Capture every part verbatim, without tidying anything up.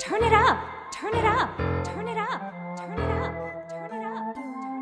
Turn it up, turn it up, turn it up, turn it up, turn it up, turn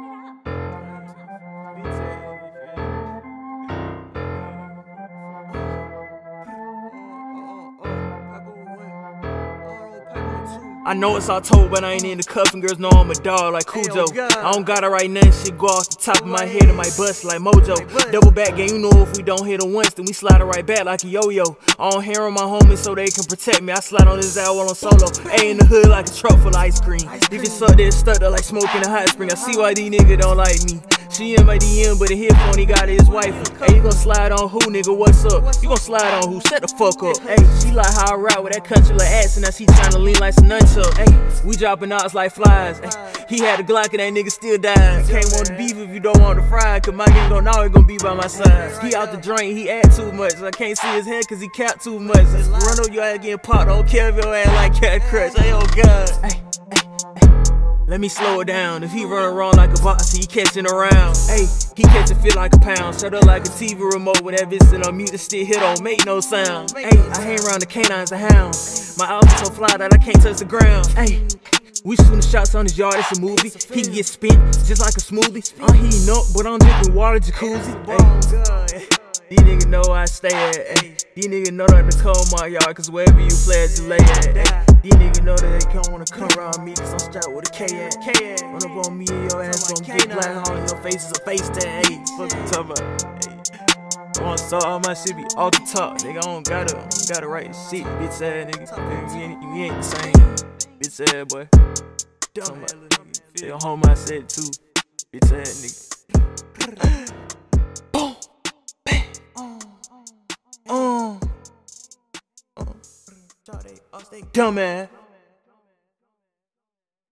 I know it's all told, but I ain't in the cuffin'. Girls know I'm a dog like Cujo. I don't gotta write nothing, shit go off the top of my head and might bust like Mojo. Double back game, you know if we don't hit it once, then we slide it right back like a yo-yo. I don't hear on my homies so they can protect me. I slide on this out while I'm solo. A in the hood like a truck full of ice cream. If it's up there, stuck there like smoke in a hot spring. I see why these niggas don't like me. She in my D M, but the headphone he got his wife. Hey, you gon' slide on who, nigga? What's up? You gon' slide on who? Shut the fuck up. Hey, she like how I rap with that country like ass, and now she tryna lean like some nunchuck. Hey, we dropping outs like flies. Ay, he had a Glock and that nigga still died. Can't want the beef if you don't want the fry, cause my nigga gon' know he gon' be by my side. He out the drain, he add too much. I can't see his head cause he cap too much. Run over your ass getting popped, don't care if your ass like Cat Crush. Hey, oh God. Ay, let me slow it down. If he running wrong like a boxer, he catching around. Hey, he catching feel like a pound. Shut up like a T V remote with that bitch sit on mute. The still hit don't make no sound. Hey, I hang around the canines and hounds. My outfit so fly that I can't touch the ground. Hey, we shooting shots on his yard, it's a movie. He can get spent just like a smoothie. I'm heating up, but I'm drinking water jacuzzi. Hey, these niggas know where I stay at. Ay, these niggas know that the cold my yard, cause wherever you play at, you lay at. Ay, these niggas know that they don't wanna come around me, cause I'm strapped with a K at. K at. Run up on me and your ass gon' get black on your face is a face tag. Hey, fuck you talking about? Ay, I want to saw all my shit be off the top. Nigga, I don't gotta, I don't gotta write the shit, bitch ass nigga. You ain't, you ain't the same, bitch ass boy. Dumb ass nigga. They gon' hold my set too, bitch ass nigga. Uh, uh, dumb ass.